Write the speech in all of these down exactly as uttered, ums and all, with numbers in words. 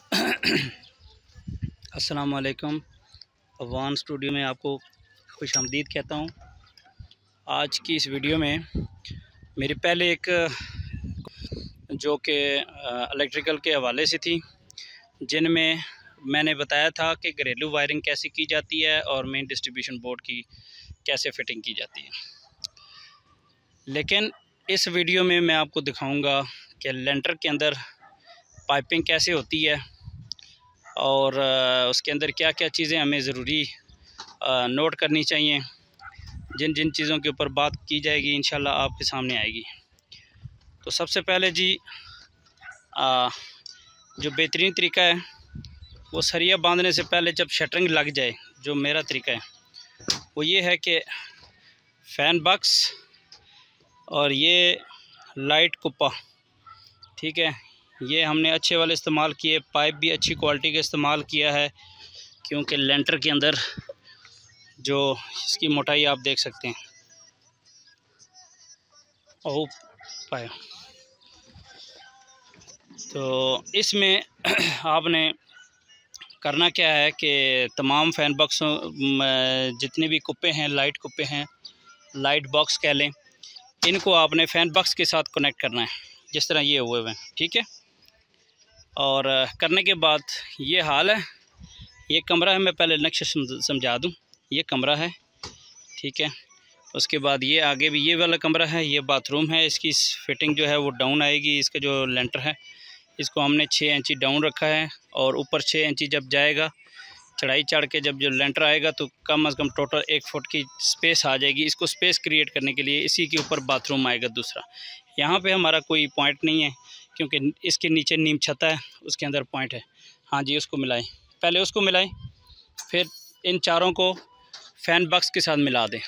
अस्सलाम वालेकुम। अवान स्टूडियो में आपको खुशामदीद कहता हूँ। आज की इस वीडियो में मेरी पहले एक जो कि इलेक्ट्रिकल के हवाले से थी, जिनमें मैंने बताया था कि घरेलू वायरिंग कैसे की जाती है और मेन डिस्ट्रीब्यूशन बोर्ड की कैसे फिटिंग की जाती है। लेकिन इस वीडियो में मैं आपको दिखाऊंगा कि लेंटर के अंदर पाइपिंग कैसे होती है और उसके अंदर क्या क्या चीज़ें हमें ज़रूरी नोट करनी चाहिए। जिन जिन चीज़ों के ऊपर बात की जाएगी इंशाल्लाह आपके सामने आएगी। तो सबसे पहले जी आ, जो बेहतरीन तरीका है वो सरिया बांधने से पहले जब शटरिंग लग जाए, जो मेरा तरीका है वो ये है कि फ़ैन बॉक्स और ये लाइट कुप्पा, ठीक है, ये हमने अच्छे वाले इस्तेमाल किए। पाइप भी अच्छी क्वालिटी का इस्तेमाल किया है, क्योंकि लेंटर के अंदर जो इसकी मोटाई आप देख सकते हैं, ओ पाया। तो इसमें आपने करना क्या है कि तमाम फ़ैन बॉक्सों जितने भी कुप्पे हैं, लाइट कुप्पे हैं, लाइट बॉक्स कह लें, इनको आपने फ़ैन बॉक्स के साथ कनेक्ट करना है, जिस तरह ये हुए हुए हैं, ठीक है। और करने के बाद ये हाल है, ये कमरा है। मैं पहले नक्शा समझा दूं, ये कमरा है, ठीक है। उसके बाद ये आगे भी ये वाला कमरा है, ये बाथरूम है। इसकी फिटिंग जो है वो डाउन आएगी। इसका जो लेंटर है इसको हमने छः इंची डाउन रखा है और ऊपर छः इंची जब जाएगा चढ़ाई चढ़ के जब जो लेंटर आएगा तो कम अज़ कम टोटल एक फुट की स्पेस आ जाएगी। इसको स्पेस क्रिएट करने के लिए इसी के ऊपर बाथरूम आएगा दूसरा। यहाँ पे हमारा कोई पॉइंट नहीं है, क्योंकि इसके नीचे नीम छता है, उसके अंदर पॉइंट है। हाँ जी, उसको मिलाएं, पहले उसको मिलाएं, फिर इन चारों को फ़ैन बॉक्स के साथ मिला दें।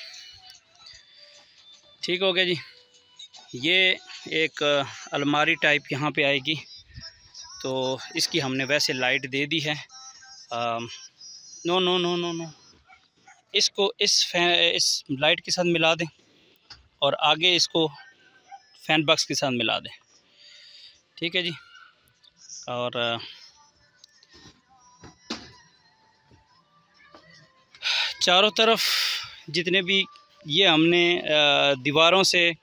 ठीक हो गया जी। ये एक अलमारी टाइप यहाँ पे आएगी, तो इसकी हमने वैसे लाइट दे दी है। आ, no no no no no इसको इस फैन इस लाइट के साथ मिला दें और आगे इसको फ़ैन बॉक्स के साथ मिला दें, ठीक है जी। और चारों तरफ जितने भी ये हमने दीवारों से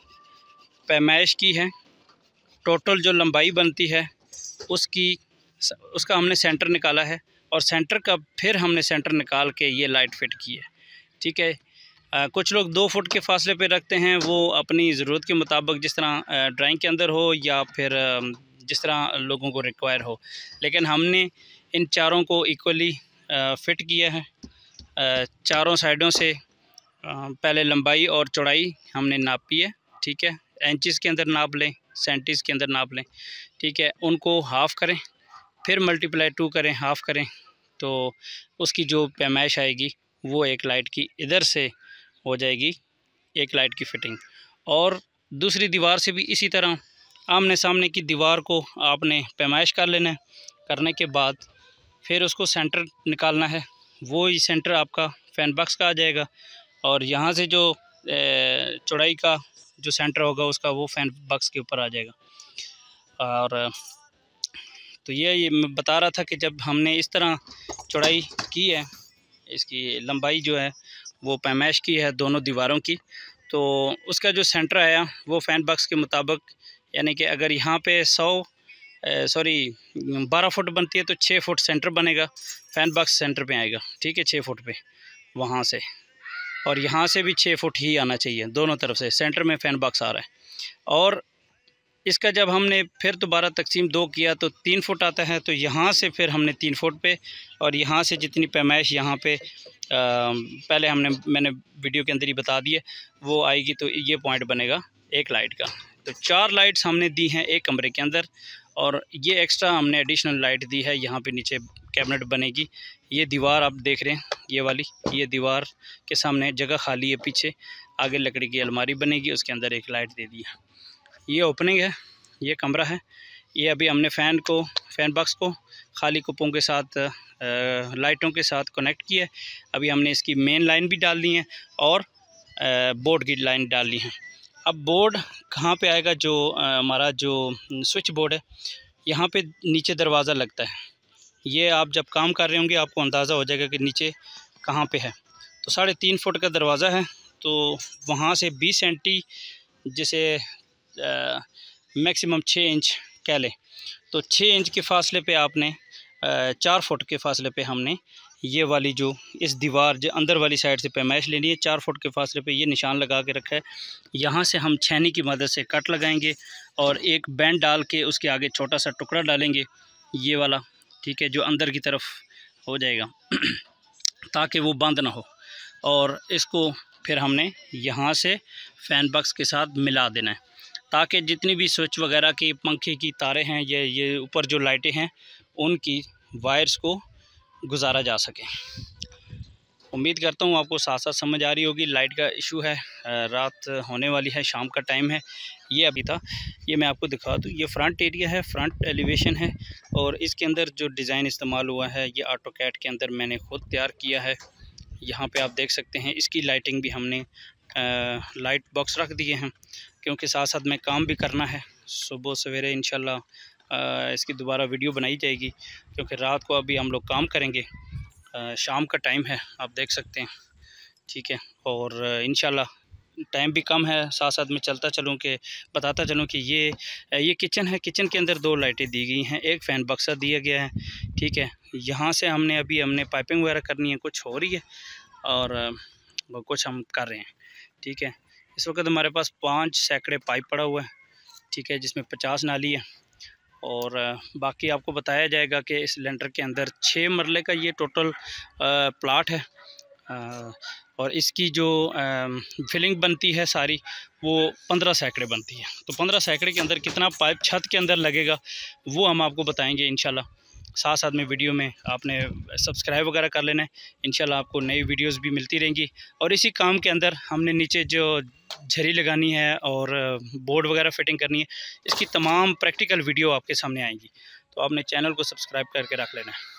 पैमाइश की है, टोटल जो लंबाई बनती है उसकी उसका हमने सेंटर निकाला है और सेंटर का फिर हमने सेंटर निकाल के ये लाइट फिट की है, ठीक है। आ, कुछ लोग दो फुट के फासले पे रखते हैं, वो अपनी ज़रूरत के मुताबिक, जिस तरह ड्राइंग के अंदर हो या फिर जिस तरह लोगों को रिक्वायर हो। लेकिन हमने इन चारों को इक्वली फ़िट किया है। आ, चारों साइडों से आ, पहले लंबाई और चौड़ाई हमने नापी है, ठीक है। इंचज़ के अंदर नाप लें, सेंटीज़ के अंदर नाप लें, ठीक है। उनको हाफ़ करें, फिर मल्टीप्लाई टू करें, हाफ़ करें, तो उसकी जो पैमाइश आएगी वो एक लाइट की इधर से हो जाएगी, एक लाइट की फ़िटिंग। और दूसरी दीवार से भी इसी तरह आमने सामने की दीवार को आपने पैमाइश कर लेना है। करने के बाद फिर उसको सेंटर निकालना है, वो ही सेंटर आपका फ़ैन बॉक्स का आ जाएगा। और यहाँ से जो चौड़ाई का जो सेंटर होगा उसका वो फ़ैन बॉक्स के ऊपर आ जाएगा। और तो ये ये मैं बता रहा था कि जब हमने इस तरह चौड़ाई की है, इसकी लंबाई जो है वो पैमाइश की है दोनों दीवारों की, तो उसका जो सेंटर आया वो फ़ैन बॉक्स के मुताबिक, यानी कि अगर यहाँ पे सौ सॉरी बारह फुट बनती है तो छः फुट सेंटर बनेगा, फ़ैन बॉक्स सेंटर पे आएगा, ठीक है, छः फुट पे वहाँ से। और यहाँ से भी छः फुट ही आना चाहिए, दोनों तरफ से सेंटर में फ़ैन बॉक्स आ रहा है। और इसका जब हमने फिर दोबारा तकसीम दो किया तो तीन फुट आता है, तो यहाँ से फिर हमने तीन फुट पे और यहाँ से जितनी पैमाइश यहाँ पे आ, पहले हमने मैंने वीडियो के अंदर ही बता दिए वो आएगी, तो ये पॉइंट बनेगा एक लाइट का। तो चार लाइट्स हमने दी हैं एक कमरे के अंदर, और ये एक्स्ट्रा हमने एडिशनल लाइट दी है। यहाँ पे नीचे कैबिनेट बनेगी। ये दीवार आप देख रहे हैं, ये वाली, ये दीवार के सामने जगह खाली है, पीछे आगे लकड़ी की अलमारी बनेगी, उसके अंदर एक लाइट दे दी है। ये ओपनिंग है, ये कमरा है। ये अभी हमने फ़ैन को फ़ैन बॉक्स को खाली कुपों के साथ आ, लाइटों के साथ कनेक्ट किया है। अभी हमने इसकी मेन लाइन भी डाल दी है और आ, बोर्ड की लाइन डाल ली है। अब बोर्ड कहाँ पे आएगा? जो हमारा जो स्विच बोर्ड है, यहाँ पे नीचे दरवाज़ा लगता है, ये आप जब काम कर रहे होंगे आपको अंदाज़ा हो जाएगा कि नीचे कहाँ पे है। तो साढ़े तीन फुट का दरवाज़ा है, तो वहाँ से बीस सेंटी जैसे मैक्सिमम छः इंच कह लें, तो छः इंच के फासले पे आपने चार फुट के फासले पे हमने ये वाली जो इस दीवार जो अंदर वाली साइड से पैमाइश लेनी है। चार फुट के फासले पे ये निशान लगा के रखा है। यहाँ से हम छेनी की मदद से कट लगाएंगे और एक बैंड डाल के उसके आगे छोटा सा टुकड़ा डालेंगे ये वाला, ठीक है, जो अंदर की तरफ हो जाएगा ताकि वो बंद ना हो। और इसको फिर हमने यहाँ से फ़ैन बॉक्स के साथ मिला देना है ताकि जितनी भी स्विच वगैरह की पंखे की तारें हैं, ये ये ऊपर जो लाइटें हैं, उनकी वायर्स को गुजारा जा सके। उम्मीद करता हूँ आपको साथ साथ समझ आ रही होगी। लाइट का इशू है, रात होने वाली है, शाम का टाइम है। ये अभी था, ये मैं आपको दिखा दूँ। ये फ्रंट एरिया है, फ्रंट एलिवेशन है और इसके अंदर जो डिज़ाइन इस्तेमाल हुआ है ये ऑटोकैड के अंदर मैंने ख़ुद तैयार किया है। यहाँ पे आप देख सकते हैं इसकी लाइटिंग भी हमने आ, लाइट बॉक्स रख दिए हैं क्योंकि साथ साथ में काम भी करना है। सुबह सवेरे इंशाल्लाह आ, इसकी दोबारा वीडियो बनाई जाएगी क्योंकि रात को अभी हम लोग काम करेंगे। आ, शाम का टाइम है, आप देख सकते हैं, ठीक है। और इंशाल्लाह टाइम भी कम है, साथ साथ में चलता चलूँ कि बताता चलूँ कि ये ये किचन है। किचन के अंदर दो लाइटें दी गई हैं, एक फ़ैन बक्सा दिया गया है, ठीक है। यहाँ से हमने अभी हमने पाइपिंग वगैरह करनी है, कुछ हो रही है और वो कुछ हम कर रहे हैं, ठीक है। इस वक्त हमारे पास पाँच सैकड़े पाइप पड़ा हुआ है, ठीक है, जिसमें पचास नाली है। और बाकी आपको बताया जाएगा कि इस लेंटर के अंदर छः मरले का ये टोटल प्लाट है और इसकी जो फिलिंग बनती है सारी वो पंद्रह सैकड़े बनती है। तो पंद्रह सैकड़े के अंदर कितना पाइप छत के अंदर लगेगा वो हम आपको बताएंगे इंशाल्लाह। साथ साथ में वीडियो में आपने सब्सक्राइब वगैरह कर लेना है, इंशाल्लाह आपको नई वीडियोस भी मिलती रहेंगी। और इसी काम के अंदर हमने नीचे जो झरी लगानी है और बोर्ड वगैरह फिटिंग करनी है, इसकी तमाम प्रैक्टिकल वीडियो आपके सामने आएंगी। तो आपने चैनल को सब्सक्राइब करके रख लेना है।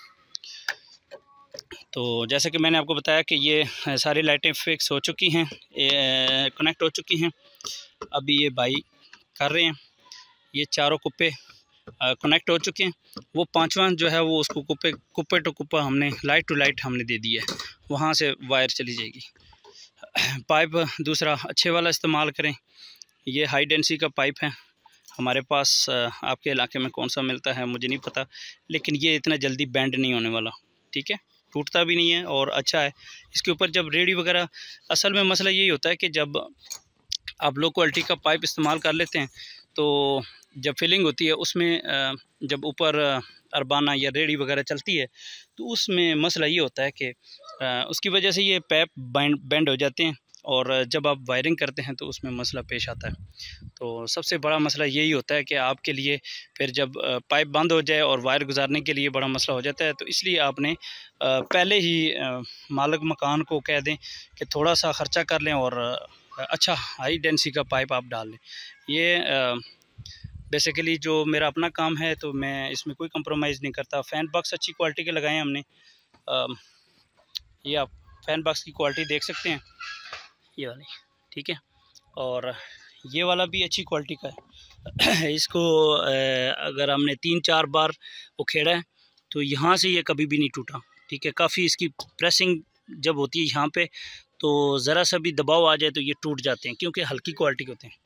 तो जैसे कि मैंने आपको बताया कि ये सारी लाइटें फिक्स हो चुकी हैं, कनेक्ट हो चुकी हैं। अभी ये भाई कर रहे हैं, ये चारों कुप्पे कनेक्ट हो चुके हैं। वो पांचवा जो है वो उसको कुप्पे कुप्पे टू कुप्पा हमने लाइट टू लाइट हमने दे दिया है, वहाँ से वायर चली जाएगी। पाइप दूसरा अच्छे वाला इस्तेमाल करें, ये हाई डेंसिटी का पाइप है हमारे पास। आपके इलाके में कौन सा मिलता है मुझे नहीं पता, लेकिन ये इतना जल्दी बेंड नहीं होने वाला, ठीक है, टूटता भी नहीं है और अच्छा है। इसके ऊपर जब रेडी वगैरह, असल में मसला यही होता है कि जब आप लो क्वालिटी का पाइप इस्तेमाल कर लेते हैं तो जब फिलिंग होती है उसमें जब ऊपर अरबाना या रेडी वगैरह चलती है तो उसमें मसला ये होता है कि उसकी वजह से ये पाइप बैंड बैंड हो जाते हैं और जब आप वायरिंग करते हैं तो उसमें मसला पेश आता है। तो सबसे बड़ा मसला यही होता है कि आपके लिए फिर जब पाइप बंद हो जाए और वायर गुजारने के लिए बड़ा मसला हो जाता है। तो इसलिए आपने पहले ही मालिक मकान को कह दें कि थोड़ा सा ख़र्चा कर लें और अच्छा हाई डेंसिटी का पाइप आप डाल लें। ये बेसिकली जो मेरा अपना काम है तो मैं इसमें कोई कंप्रोमाइज़ नहीं करता। फ़ैन बॉक्स अच्छी क्वालिटी के लगाए हैं हमने। आ, ये आप फ़ैन बॉक्स की क्वालिटी देख सकते हैं, ये वाली, ठीक है। और ये वाला भी अच्छी क्वालिटी का है। इसको अगर हमने तीन चार बार उखेड़ा है तो यहाँ से ये कभी भी नहीं टूटा, ठीक है। काफ़ी इसकी प्रेसिंग जब होती है यहाँ पे तो ज़रा सा भी दबाव आ जाए तो ये टूट जाते हैं क्योंकि हल्की क्वालिटी के होते हैं।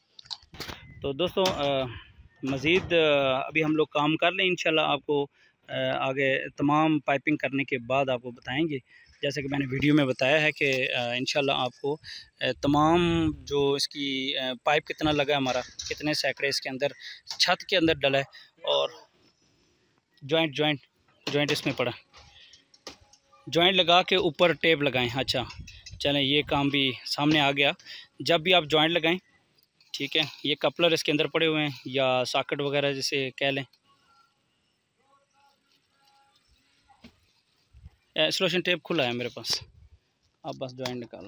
तो दोस्तों मज़ीद अभी हम लोग काम कर लें, इंशाल्लाह आपको आ, आगे तमाम पाइपिंग करने के बाद आपको बताएंगे। जैसे कि मैंने वीडियो में बताया है कि इंशाल्लाह आपको तमाम जो इसकी पाइप कितना लगा है, हमारा कितने सैकड़े इसके अंदर छत के अंदर डला है और जॉइंट जॉइंट जॉइंट इसमें पड़ा, जॉइंट लगा के ऊपर टेप लगाएं। अच्छा चलें, ये काम भी सामने आ गया। जब भी आप जॉइंट लगाएं, ठीक है, ये कपलर इसके अंदर पड़े हुए हैं या सॉकेट वगैरह जिसे कह लें, सोल्यूशन टेप खुला है मेरे पास, आप बस जॉइंट निकालो।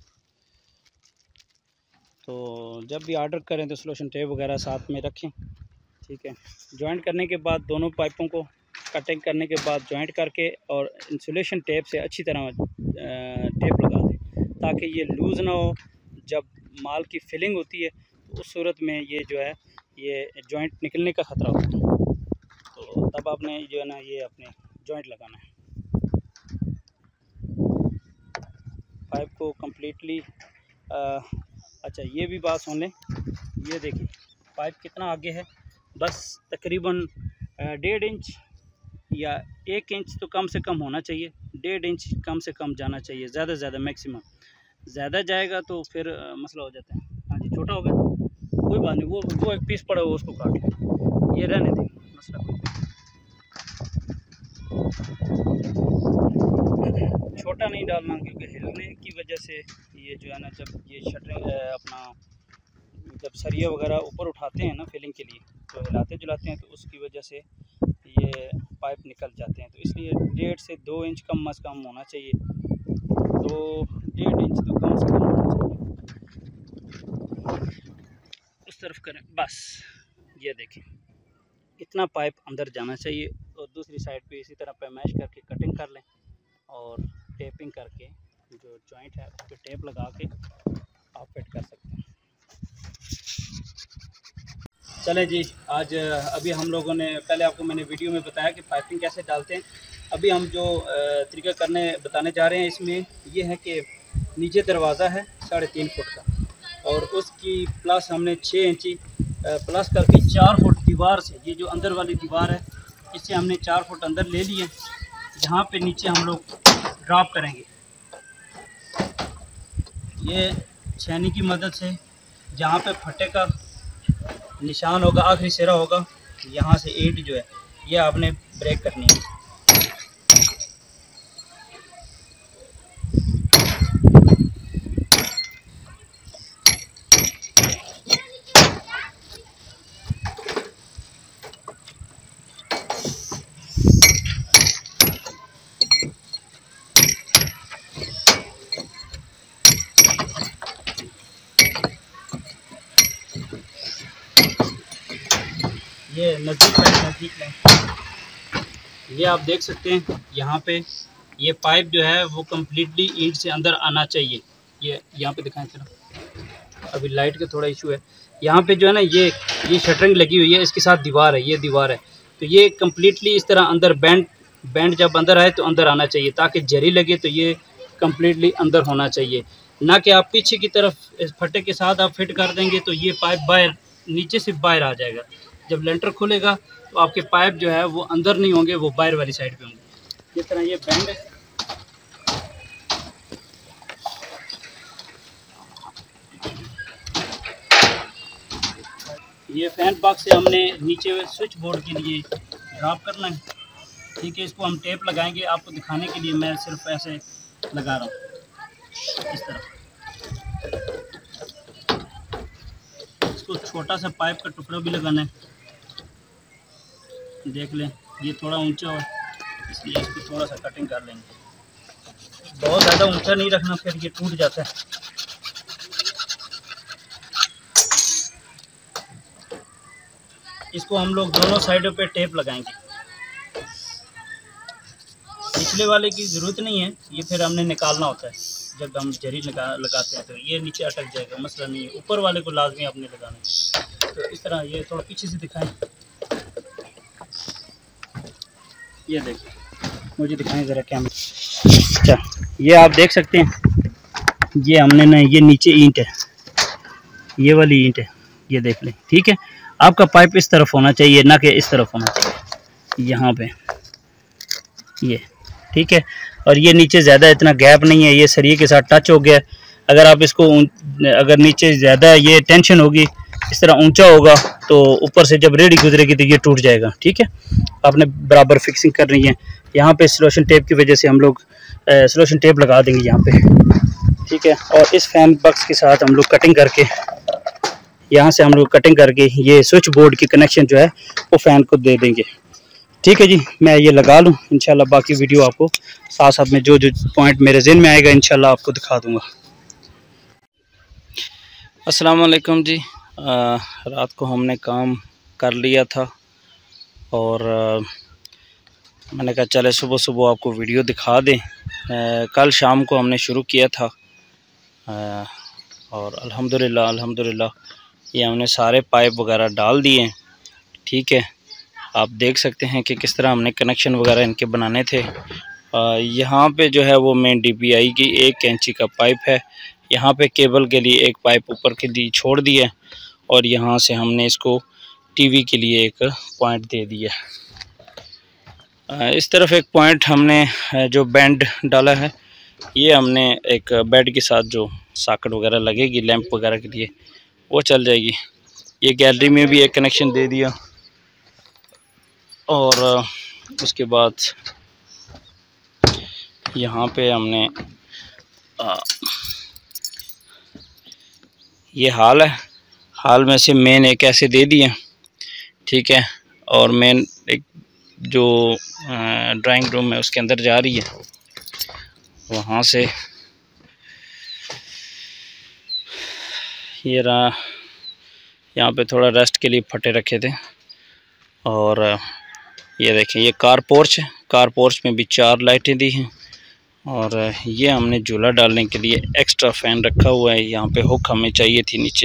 तो जब भी ऑर्डर करें तो सोल्यूशन टेप वगैरह साथ में रखें, ठीक है। जॉइंट करने के बाद दोनों पाइपों को कटिंग करने के बाद जॉइंट करके और इंसुलेशन टेप से अच्छी तरह टेप लगा दें ताकि ये लूज़ ना हो। जब माल की फिलिंग होती है तो उस सूरत में ये जो है ये जॉइंट निकलने का ख़तरा होता है। तो तब आपने जो है ना ये अपने जॉइंट लगाना है। पाइप को कम्प्लीटली अच्छा ये भी बात सुन लें, ये देखिए पाइप कितना आगे है, बस तकरीबन डेढ़ इंच या एक इंच तो कम से कम होना चाहिए, डेढ़ इंच कम से कम जाना चाहिए, ज़्यादा से ज़्यादा मैक्सिमम। ज़्यादा जाएगा तो फिर आ, मसला हो जाता है। हाँ जी छोटा हो गया कोई बात नहीं, वो वो एक पीस पड़ा हुआ उसको काट लें, ये रहने दें, मसला कोई छोटा नहीं डालना, क्योंकि हिलने की वजह से ये जो है ना जब ये शटरिंग अपना जब सरिया वगैरह ऊपर उठाते हैं ना फिलिंग के लिए तो हिलाते जुलाते हैं, तो उसकी वजह से ये पाइप निकल जाते हैं। तो इसलिए डेढ़ से दो इंच कम अज़ कम होना चाहिए, दो डेढ़ इंच तो कम से कम होना चाहिए। उस तरफ करें बस, ये देखें इतना पाइप अंदर जाना चाहिए। और दूसरी साइड पे इसी तरह पे मैश करके कटिंग कर लें और टेपिंग करके जो जॉइंट है उस पर टेप लगा के आप फिट कर सकते हैं। चले जी, आज अभी हम लोगों ने पहले आपको मैंने वीडियो में बताया कि पाइपिंग कैसे डालते हैं। अभी हम जो तरीका करने बताने जा रहे हैं इसमें ये है कि नीचे दरवाज़ा है साढ़े तीन फुट का और उसकी प्लस हमने छः इंची प्लस करके चार फुट दीवार से, ये जो अंदर वाली दीवार है इससे हमने चार फुट अंदर ले लिए, जहाँ पे नीचे हम लोग ड्रॉप करेंगे। ये छेनी की मदद से जहाँ पे फटे का निशान होगा, आखिरी सिरा होगा, यहाँ से ईंट जो है ये आपने ब्रेक करनी है। ये नज़दीक नज़दीक में ये आप देख सकते हैं, यहाँ पे ये पाइप जो है वो कम्प्लीटली ईंट से अंदर आना चाहिए। ये यहाँ पे दिखाएं चलो, अभी लाइट का थोड़ा इशू है। यहाँ पे जो है ना ये ये शटरिंग लगी हुई है, इसके साथ दीवार है, ये दीवार है, तो ये कम्प्लीटली इस तरह अंदर बैंड बैंड जब अंदर आए तो अंदर आना चाहिए, ताकि जरी लगे तो ये कम्प्लीटली अंदर होना चाहिए, ना कि आप पीछे की तरफ इस फटे के साथ आप फिट कर देंगे तो ये पाइप बाहर नीचे से बाहर आ जाएगा। जब लेंटर खुलेगा तो आपके पाइप जो है वो अंदर नहीं होंगे, वो बाहर वाली साइड पे होंगे। जिस तरह ये बैंड है, ये फैन बॉक्स से हमने नीचे स्विच बोर्ड के लिए ड्रॉप करना है। ठीक है, इसको हम टेप लगाएंगे, आपको दिखाने के लिए मैं सिर्फ ऐसे लगा रहा हूँ इस तरह। इसको छोटा सा पाइप का टुकड़ा भी लगाना है, देख लें ये थोड़ा ऊंचा हो इसलिए इसको थोड़ा सा कटिंग कर लेंगे। बहुत ज़्यादा ऊंचा नहीं रखना, फिर ये टूट जाता है। इसको हम लोग दोनों साइडों पे टेप लगाएंगे, पिछले वाले की ज़रूरत नहीं है, ये फिर हमने निकालना होता है जब हम जरी लगा लगाते हैं तो ये नीचे अटक जाएगा, मसला नहीं है। ऊपर वाले को लाजमी आपने लगाना है। तो इस तरह ये थोड़ा पीछे से दिखाएं, ये देखिए मुझे दिखाएं ज़रा कैमरा। अच्छा ये आप देख सकते हैं, ये हमने ना ये नीचे ईंट है, ये वाली ईंट है, ये देख लें। ठीक है, आपका पाइप इस तरफ होना चाहिए, ना कि इस तरफ होना चाहिए, यहाँ पे ये। ठीक है, और ये नीचे ज़्यादा इतना गैप नहीं है, ये सरिये के साथ टच हो गया। अगर आप इसको अगर नीचे ज़्यादा ये टेंशन होगी, इस तरह ऊंचा होगा तो ऊपर से जब रेडी गुजरेगी तो ये टूट जाएगा। ठीक है, आपने बराबर फिक्सिंग कर रही है। यहाँ पे स्लोशन टेप की वजह से हम लोग स्लोशन टेप लगा देंगे यहाँ पे। ठीक है, और इस फैन बॉक्स के साथ हम लोग कटिंग करके, यहाँ से हम लोग कटिंग करके ये स्विच बोर्ड की कनेक्शन जो है वो फ़ैन को दे देंगे। ठीक है जी, मैं ये लगा लूँ, इंशाल्लाह बाकी वीडियो आपको साथ साथ में जो जो पॉइंट मेरे ज़हन में आएगा इंशाल्लाह आपको दिखा दूँगा। अस्सलाम वालेकुम जी, आ, रात को हमने काम कर लिया था और आ, मैंने कहा चले सुबह सुबह आपको वीडियो दिखा दें। आ, कल शाम को हमने शुरू किया था आ, और अल्हम्दुलिल्लाह अल्हम्दुलिल्लाह ये हमने सारे पाइप वगैरह डाल दिए हैं। ठीक है, आप देख सकते हैं कि किस तरह हमने कनेक्शन वगैरह इनके बनाने थे। यहाँ पे जो है वो मेन डीपीआई की एक इंची का पाइप है। यहाँ पे केबल के लिए एक पाइप ऊपर के लिए छोड़ दिया और यहाँ से हमने इसको टीवी के लिए एक पॉइंट दे दिया। इस तरफ एक पॉइंट हमने जो बैंड डाला है, ये हमने एक बेड के साथ जो सॉकेट वगैरह लगेगी लैंप वगैरह के लिए वो चल जाएगी। ये गैलरी में भी एक कनेक्शन दे दिया और उसके बाद यहाँ पे हमने आ, ये हाल है, हाल में से मेन एक ऐसे दे दिए, ठीक है। और मेन एक जो ड्राइंग रूम है उसके अंदर जा रही है, वहाँ से ये रहा। यहाँ पे थोड़ा रेस्ट के लिए फटे रखे थे। और ये देखें, ये कार पोर्च है, कार पोर्च में भी चार लाइटें दी हैं। और ये हमने झूला डालने के लिए एक्स्ट्रा फ़ैन रखा हुआ है। यहाँ पे हुक हमें चाहिए थी नीचे,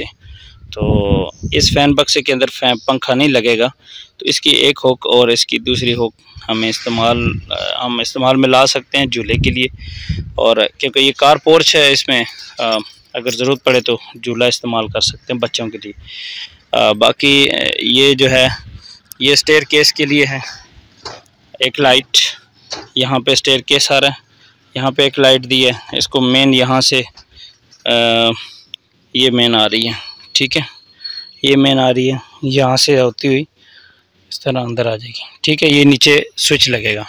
तो इस फ़ैन बक्से के अंदर फैन पंखा नहीं लगेगा, तो इसकी एक हुक और इसकी दूसरी हुक हमें इस्तेमाल हम इस्तेमाल में ला सकते हैं झूले के लिए। और क्योंकि ये कार पोर्च है, इसमें आ, अगर ज़रूरत पड़े तो झूला इस्तेमाल कर सकते हैं बच्चों के लिए। आ, बाकी ये जो है ये स्टेयर केस के लिए है। एक लाइट यहाँ पे स्टेयर केस आ रहा है, यहाँ पे एक लाइट दी है। इसको मेन यहाँ से आ, ये मेन आ रही है, ठीक है, ये मेन आ रही है, यहाँ से होती हुई इस तरह अंदर आ जाएगी, ठीक है। ये नीचे स्विच लगेगा।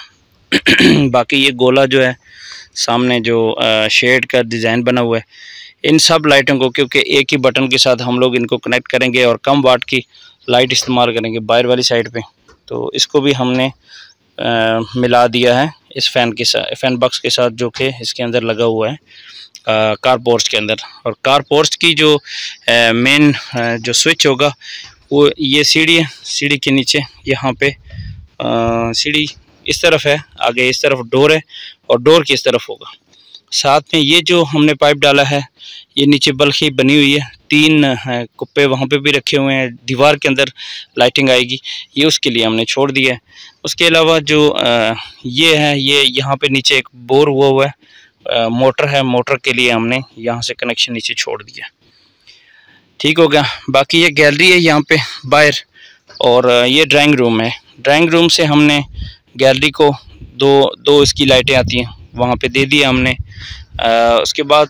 बाकी ये गोला जो है सामने जो शेड का डिज़ाइन बना हुआ है, इन सब लाइटों को क्योंकि एक ही बटन के साथ हम लोग इनको कनेक्ट करेंगे और कम वाट की लाइट इस्तेमाल करेंगे बाहर वाली साइड पे, तो इसको भी हमने आ, मिला दिया है इस फ़ैन के साथ, फ़ैन बॉक्स के साथ जो कि इसके अंदर लगा हुआ है आ, कार पोर्च के अंदर। और कार पोर्च की जो मेन जो स्विच होगा वो ये सीढ़ी है, सीढ़ी के नीचे यहाँ पे सीढ़ी इस तरफ है, आगे इस तरफ डोर है और डोर की इस तरफ होगा। साथ में ये जो हमने पाइप डाला है, ये नीचे बल्कि बनी हुई है, तीन है कुप्पे वहाँ पे भी रखे हुए हैं, दीवार के अंदर लाइटिंग आएगी, ये उसके लिए हमने छोड़ दिया है। उसके अलावा जो आ, ये है, ये यहाँ पे नीचे एक बोर हुआ हुआ है, मोटर है, मोटर के लिए हमने यहाँ से कनेक्शन नीचे छोड़ दिया, ठीक हो गया। बाकी ये गैलरी है यहाँ पे बाहर, और ये ड्राइंग रूम है। ड्राइंग रूम से हमने गैलरी को दो दो इसकी लाइटें आती हैं वहाँ पे दे दिया हमने। आ, उसके बाद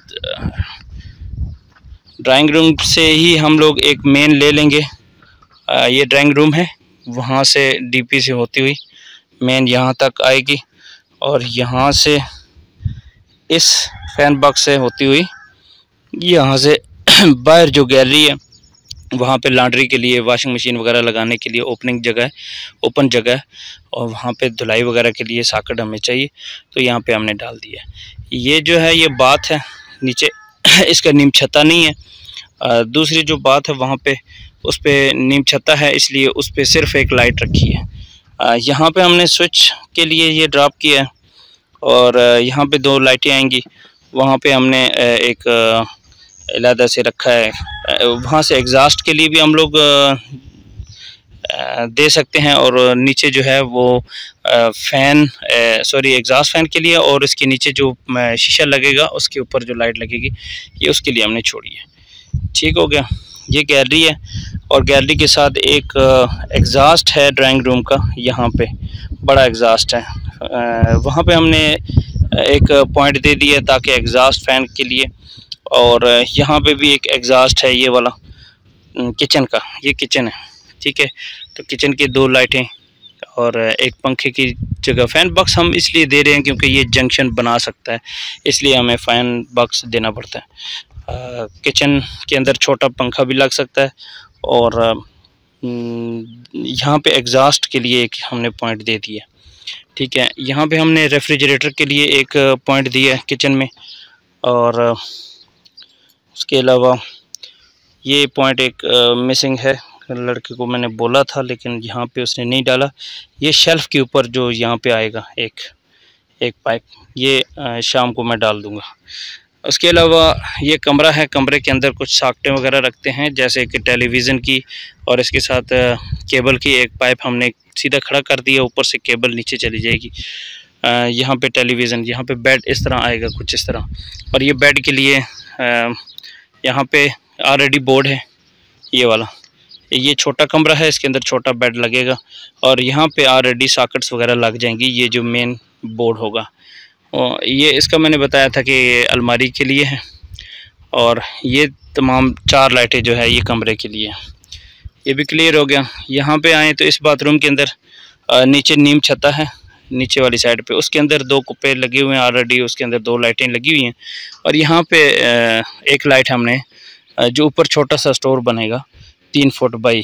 ड्राइंग रूम से ही हम लोग एक मेन ले लेंगे। आ, ये ड्राइंग रूम है, वहाँ से डीपी से होती हुई मेन यहाँ तक आएगी और यहाँ से इस फैन बॉक्स से होती हुई यहाँ से बाहर जो गैलरी है वहाँ पे लॉन्ड्री के लिए, वॉशिंग मशीन वगैरह लगाने के लिए ओपनिंग जगह है, ओपन जगह है, और वहाँ पे धुलाई वगैरह के लिए सॉकेट हमें चाहिए, तो यहाँ पे हमने डाल दिया है। ये जो है ये बात है, नीचे इसका नीम छत्ता नहीं है। आ, दूसरी जो बात है वहाँ पे उस पर नीम छत्ता है, इसलिए उस पर सिर्फ एक लाइट रखी है। आ, यहाँ पे हमने स्विच के लिए ये ड्रॉप किया है और यहाँ पे दो लाइटें आएंगी। वहाँ पे हमने एक अलहदा से रखा है, वहाँ से एग्ज़ास्ट के लिए भी हम लोग दे सकते हैं, और नीचे जो है वो फ़ैन सॉरी एग्ज़ास्ट फ़ैन के लिए, और इसके नीचे जो शीशा लगेगा उसके ऊपर जो लाइट लगेगी ये उसके लिए हमने छोड़ी है, ठीक हो गया। ये गैलरी है और गैलरी के साथ एक एग्ज़ास्ट है ड्राइंग रूम का, यहाँ पे बड़ा एग्ज़ास्ट है, वहाँ पे हमने एक पॉइंट दे दिया ताकि एग्ज़ास्ट फ़ैन के लिए, और यहाँ पे भी एक एग्ज़ास्ट है ये वाला किचन का, ये किचन है, ठीक है। तो किचन की दो लाइटें और एक पंखे की जगह फ़ैन बॉक्स हम इसलिए दे रहे हैं क्योंकि ये जंक्शन बना सकता है, इसलिए हमें फ़ैन बॉक्स देना पड़ता है। आ, किचन के अंदर छोटा पंखा भी लग सकता है, और यहाँ पे एग्ज़ास्ट के लिए एक हमने पॉइंट दे दिया, ठीक है। यहाँ पे हमने रेफ्रिजरेटर के लिए एक पॉइंट दिया है किचन में, और उसके अलावा ये पॉइंट एक मिसिंग है, लड़के को मैंने बोला था लेकिन यहाँ पे उसने नहीं डाला। ये शेल्फ़ के ऊपर जो यहाँ पे आएगा एक एक पाइप, ये आ, शाम को मैं डाल दूँगा। उसके अलावा ये कमरा है, कमरे के अंदर कुछ साकटें वगैरह रखते हैं, जैसे कि टेलीविज़न की, और इसके साथ केबल की एक पाइप हमने सीधा खड़ा कर दिया, ऊपर से केबल नीचे चली जाएगी। यहाँ पे टेलीविज़न, यहाँ पे बेड इस तरह आएगा कुछ इस तरह, और ये बेड के लिए यहाँ पे ऑलरेडी बोर्ड है ये वाला। ये छोटा कमरा है, इसके अंदर छोटा बेड लगेगा, और यहाँ पे ऑलरेडी सॉकेट्स वगैरह लग जाएंगी। ये जो मेन बोर्ड होगा, और ये इसका मैंने बताया था कि ये अलमारी के लिए है, और ये तमाम चार लाइटें जो है ये कमरे के लिए। ये भी क्लियर हो गया। यहाँ पे आए तो इस बाथरूम के अंदर नीचे नीम छत्ता है, नीचे वाली साइड पे, उसके अंदर दो कुप्पे लगे हुए हैं ऑलरेडी, उसके अंदर दो लाइटें लगी हुई हैं, और यहाँ पे एक लाइट हमने जो ऊपर छोटा सा स्टोर बनेगा तीन फुट बाई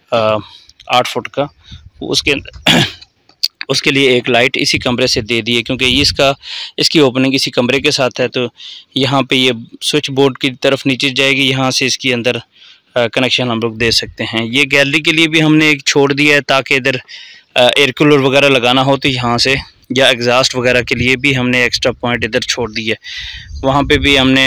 आठ फुट का, उसके अंदर उसके लिए एक लाइट इसी कमरे से दे दी है, क्योंकि इसका इसकी ओपनिंग इसी कमरे के साथ है। तो यहाँ पे ये स्विच बोर्ड की तरफ नीचे जाएगी, यहाँ से इसके अंदर कनेक्शन हम लोग दे सकते हैं। ये गैलरी के लिए भी हमने एक छोड़ दिया है, ताकि इधर एयर कूलर वगैरह लगाना हो तो यहाँ से, या एग्जॉस्ट वगैरह के लिए भी हमने एक्स्ट्रा पॉइंट इधर छोड़ दिया है। वहाँ पे भी हमने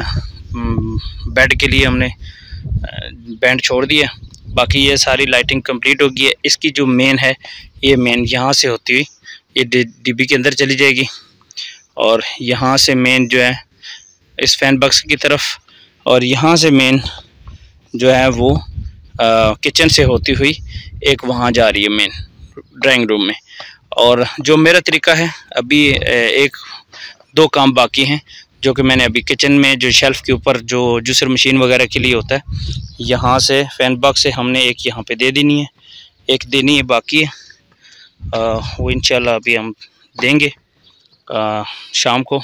बेड के लिए हमने बैंड छोड़ दिया। बाकी ये सारी लाइटिंग कंप्लीट होगी है। इसकी जो मेन है, ये मेन यहाँ से होती हुई ये डिब्बी के अंदर चली जाएगी, और यहाँ से मेन जो है इस फैन बॉक्स की तरफ, और यहाँ से मेन जो है वो आ, किचन से होती हुई एक वहाँ जा रही है मेन ड्राइंग रूम में। और जो मेरा तरीका है, अभी एक दो काम बाकी हैं, जो कि मैंने अभी किचन में जो शेल्फ़ के ऊपर जो जूसर मशीन वगैरह के लिए होता है, यहाँ से फैन बॉक्स से हमने एक यहाँ पे दे देनी है, एक देनी है बाकी है। आ, वो इंशाल्लाह अभी हम देंगे आ, शाम को।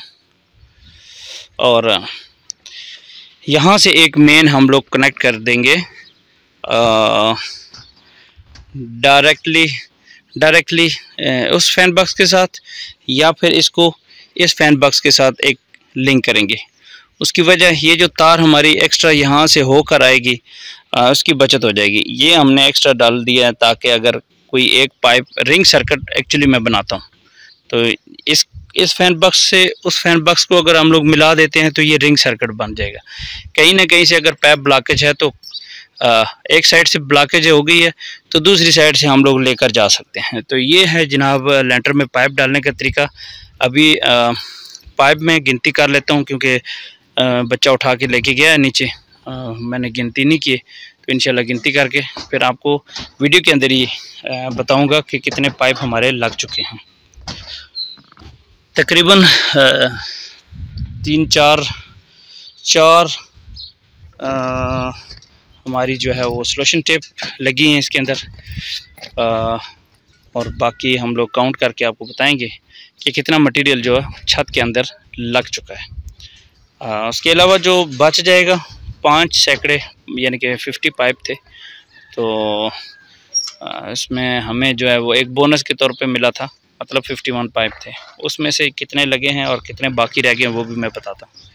और यहाँ से एक मेन हम लोग कनेक्ट कर देंगे डायरेक्टली डायरेक्टली उस फैन बॉक्स के साथ, या फिर इसको इस फैन बॉक्स के साथ एक लिंक करेंगे। उसकी वजह ये जो तार हमारी एक्स्ट्रा यहाँ से होकर आएगी, आ, उसकी बचत हो जाएगी। ये हमने एक्स्ट्रा डाल दिया है ताकि अगर कोई एक पाइप रिंग सर्किट एक्चुअली मैं बनाता हूँ, तो इस इस फैन बॉक्स से उस फैन बॉक्स को अगर हम लोग मिला देते हैं तो ये रिंग सर्किट बन जाएगा। कहीं ना कहीं से अगर पाइप ब्लॉकेज है तो आ, एक साइड से ब्लॉकेज हो गई है तो दूसरी साइड से हम लोग लेकर जा सकते हैं। तो ये है जनाब लेंटर में पाइप डालने का तरीका। अभी आ, पाइप में गिनती कर लेता हूँ, क्योंकि बच्चा उठा के लेके गया है नीचे, आ, मैंने गिनती नहीं की, तो इंशाल्लाह गिनती करके फिर आपको वीडियो के अंदर ही बताऊंगा कि कितने पाइप हमारे लग चुके हैं। तकरीबन तीन चार चार आ, हमारी जो है वो सोल्यूशन टेप लगी हैं इसके अंदर, आ, और बाकी हम लोग काउंट करके आपको बताएंगे कि कितना मटेरियल जो है छत के अंदर लग चुका है। आ, उसके अलावा जो बच जाएगा पाँच सैकड़े यानी कि फिफ्टी पाइप थे, तो आ, इसमें हमें जो है वो एक बोनस के तौर पे मिला था, मतलब इक्यावन पाइप थे। उसमें से कितने लगे हैं और कितने बाकी रह गए हैं वो भी मैं बताता हूँ।